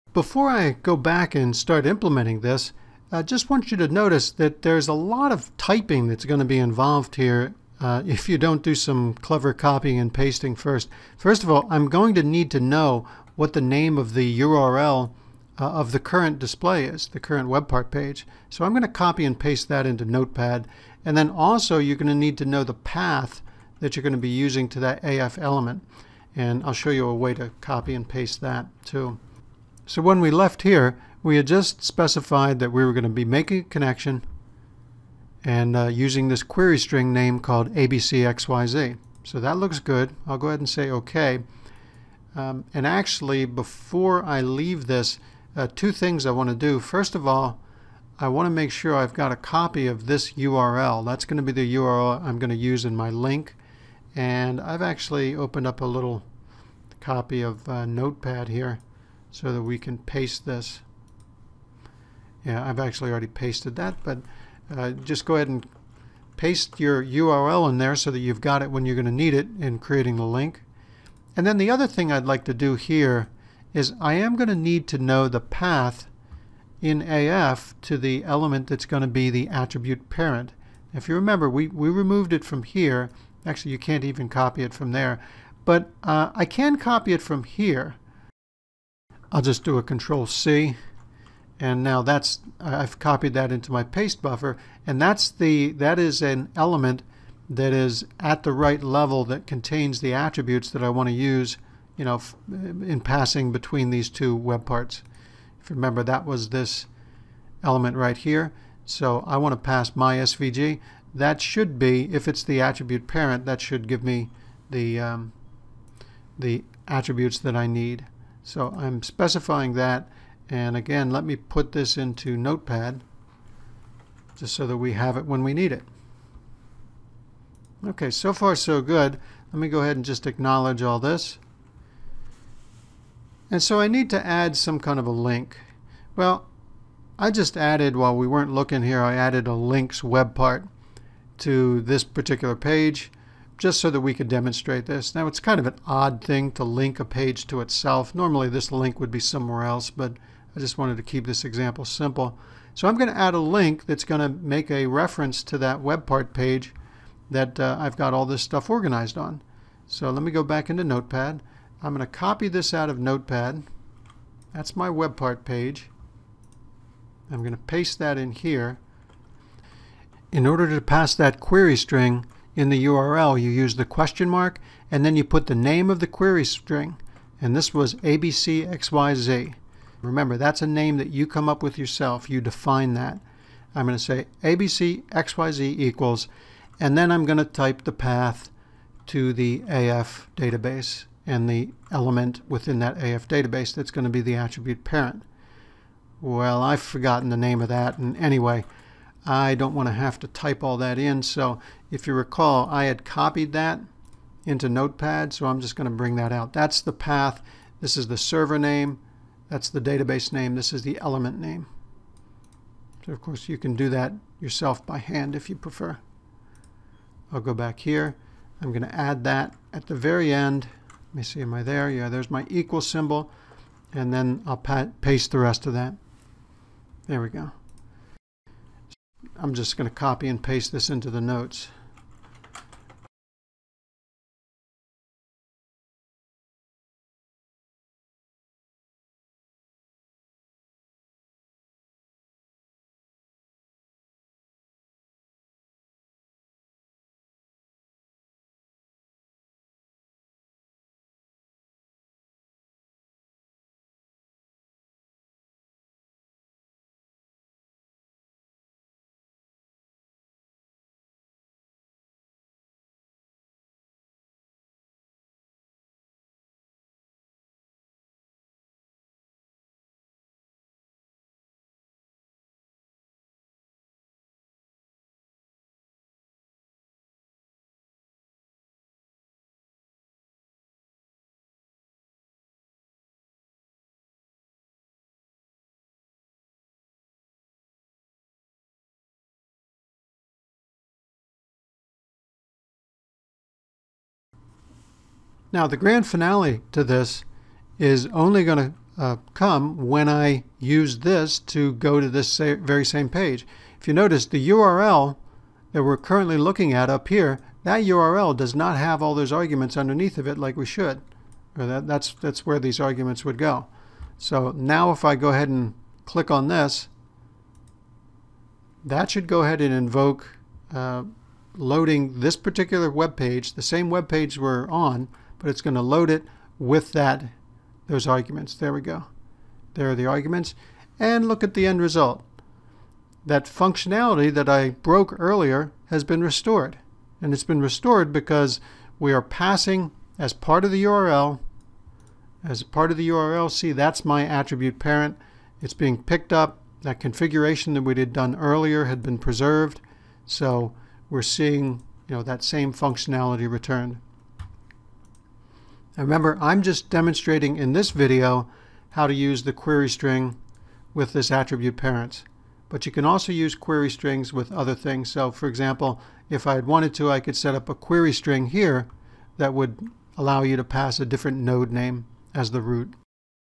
Before I go back and start implementing this, I just want you to notice that there's a lot of typing that's going to be involved here if you don't do some clever copying and pasting first. First of all, I'm going to need to know what the name of the URL of the current display is, the current web part page. So I'm going to copy and paste that into Notepad. And then also you're going to need to know the path that you're going to be using to that AF element. And I'll show you a way to copy and paste that too. So when we left here, we had just specified that we were going to be making a connection and using this query string name called ABCXYZ. So that looks good. I'll go ahead and say OK. And actually, before I leave this, two things I want to do. First of all, I want to make sure I've got a copy of this URL. That's going to be the URL I'm going to use in my link. And I've actually opened up a little copy of Notepad here so that we can paste this. Yeah, I've actually already pasted that, but just go ahead and paste your URL in there so that you've got it when you're going to need it in creating the link. And then the other thing I'd like to do here is I am going to need to know the path in AF to the element that's going to be the attribute parent. If you remember, we removed it from here. Actually, you can't even copy it from there. But I can copy it from here. I'll just do a Control-C. And now I've copied that into my paste buffer. And that is an element that is at the right level that contains the attributes that I want to use, in passing between these two web parts. If you remember, that was this element right here. So I want to pass my SVG. That should be, if it's the attribute parent, that should give me the attributes that I need. So I'm specifying that. And again, let me put this into Notepad just so that we have it when we need it. Okay, so far so good. Let me go ahead and just acknowledge all this. And so I need to add some kind of a link. Well, I just added, while we weren't looking here, I added a links web part to this particular page just so that we could demonstrate this. Now, it's kind of an odd thing to link a page to itself. Normally this link would be somewhere else, but I just wanted to keep this example simple. So I'm going to add a link that's going to make a reference to that web part page that I've got all this stuff organized on. So let me go back into Notepad. I'm going to copy this out of Notepad. That's my web part page. I'm going to paste that in here. In order to pass that query string in the URL, you use the question mark, and then you put the name of the query string. And this was ABCXYZ. Remember, that's a name that you come up with yourself. You define that. I'm going to say ABCXYZ equals, and then I'm going to type the path to the AF database and the element within that AF database that's going to be the attribute parent. Well, I've forgotten the name of that, and anyway, I don't want to have to type all that in. So if you recall, I had copied that into Notepad, so I'm just going to bring that out. That's the path. This is the server name. That's the database name. This is the element name. So of course you can do that yourself by hand if you prefer. I'll go back here. I'm going to add that at the very end. Let me see, am I there? Yeah, there's my equal symbol. And then I'll paste the rest of that. There we go. I'm just going to copy and paste this into the notes. Now the grand finale to this is only going come when I use this to go to this very same page. If you notice, the URL that we're currently looking at up here, that URL does not have all those arguments underneath of it like we should. Or that's where these arguments would go. So now if I go ahead and click on this, that should go ahead and invoke loading this particular web page, the same web page we're on, but it's going to load it with those arguments. There we go. There are the arguments. And look at the end result. That functionality that I broke earlier has been restored. And it's been restored because we are passing as part of the URL. As part of the URL, see, that's my attribute parent. It's being picked up. That configuration that we had done earlier had been preserved. So we're seeing, that same functionality returned. Now remember, I'm just demonstrating in this video how to use the query string with this attribute parent. But you can also use query strings with other things. So for example, if I had wanted to, I could set up a query string here that would allow you to pass a different node name as the root.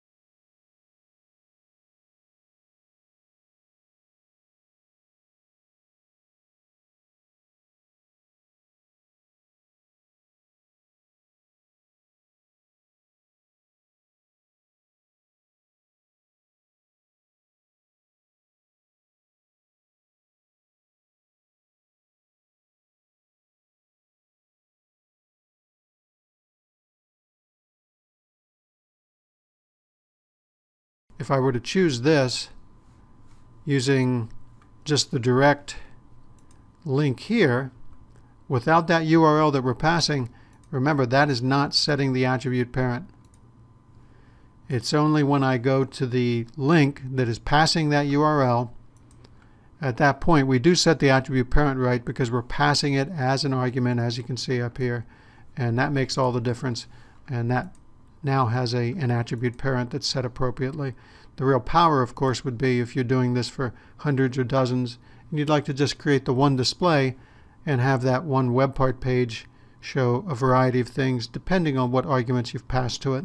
If I were to choose this using just the direct link here, without that URL that we're passing, remember that is not setting the attribute parent. It's only when I go to the link that is passing that URL, at that point we do set the attribute parent right because we're passing it as an argument, as you can see up here, and that makes all the difference, and that now has an attribute parent that's set appropriately. The real power, of course, would be if you're doing this for hundreds or dozens and you'd like to just create the one display and have that one web part page show a variety of things depending on what arguments you've passed to it.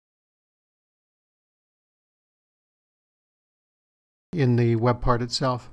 In the web part itself.